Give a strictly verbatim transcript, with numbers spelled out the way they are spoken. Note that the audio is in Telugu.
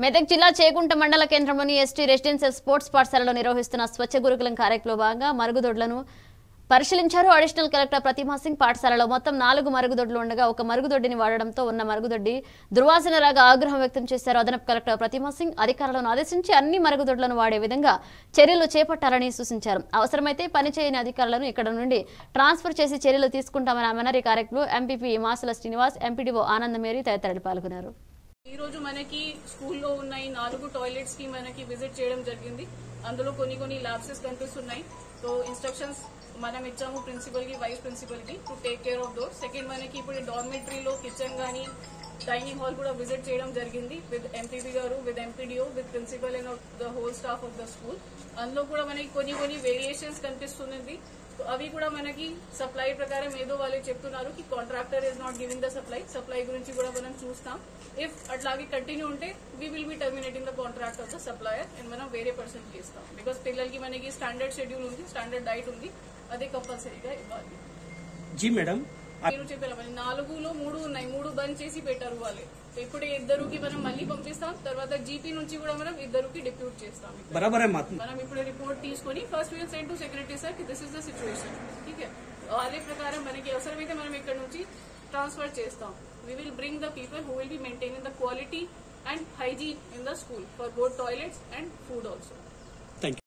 మెదక్ జిల్లా చేగుంట మండల కేంద్రంలోని ఎస్టీ రెసిడెన్షియల్ స్పోర్ట్స్ పాఠశాలలో నిర్వహిస్తున్న స్వచ్ఛ గురుకులం కార్యక్రమంలో భాగంగా మరుగుదొడ్లను పరిశీలించారు. అడిషనల్ కలెక్టర్ ప్రతిమా సింగ్ పాఠశాలలో మొత్తం నాలుగు మరుగుదొడ్లు ఉండగా ఒక మరుగుదొడ్డిని వాడడంతో ఉన్న మరుగుదొడ్డి దుర్వాసన రాగా ఆగ్రహం వ్యక్తం చేశారు. అదనపు కలెక్టర్ ప్రతిమా సింగ్ అధికారులను ఆదేశించి అన్ని మరుగుదొడ్లను వాడే విధంగా చర్యలు చేపట్టాలని సూచించారు. అవసరమైతే పనిచేయని అధికారులను ఇక్కడ నుండి ట్రాన్స్ఫర్ చేసి చర్యలు తీసుకుంటామని ఆమెన్నారు. ఈ కార్యక్రమంలో ఎంపీపీ మాసుల శ్రీనివాస్, ఎంపీడీఓ ఆనందమేరి తదితరులు పాల్గొన్నారు. ఈ రోజు మనకి స్కూల్లో ఉన్న ఈ నాలుగు టాయిలెట్స్ కి మనకి విజిట్ చేయడం జరిగింది. అందులో కొన్ని కొన్ని ల్యాబ్సెస్ కనిపిస్తున్నాయి. సో ఇన్స్ట్రక్షన్స్ మనం ఇచ్చాము ప్రిన్సిపల్ కి, వైస్ ప్రిన్సిపల్ కి to take care of those. Second మనకి ఇప్పుడు డార్మెటరీలో కిచెన్ గానీ డైనింగ్ హాల్ కూడా విజిట్ చేయడం జరిగింది విత్ ఎంపీపీ గారు, with MPDO, with principal and the whole staff of the school. అందులో కూడా మనకి కొన్ని కొన్ని వేరియేషన్స్ కనిపిస్తుంది. అవి కూడా మనకి సప్లై ప్రకారం ఏదో వాళ్ళు చెప్తున్నారు కి contractor is not giving the supply supply గురించి కూడా మనం చూస్తాం. ఇఫ్ అట్లాగే కంటిన్యూ ఉంటే we will be terminating the contract of the supplier and మనం వేరే పర్సన్ కి ఇస్తాం. బికాస్ పిల్లలకి మనకి స్టాండర్డ్ షెడ్యూల్ ఉంది, స్టాండర్డ్ డైట్ ఉంది, అదే కంపల్సరీగా ఇవ్వాలి. జీ మేడం నేను చెప్పాను నాలుగులో మూడు ఉన్నాయి, మూడు బంద్ చేసి పెట్టారు వాళ్ళే. ఇప్పుడు ఇద్దరుకి మనం మళ్ళీ పంపిస్తాం. తర్వాత జీపీ నుంచి కూడా మనం ఇద్దరుకి డిప్యూట్ చేస్తాం. మనం ఇప్పుడు రిపోర్ట్ తీసుకుని first will send to secretary sir this is the situation. ఠీకే, అదే ప్రకారం మనకి అవసరమైతే మనం ఇక్కడ నుంచి ట్రాన్స్ఫర్ చేస్తాం. We will bring the people who will be maintaining the quality and hygiene in the school for both toilets and food also.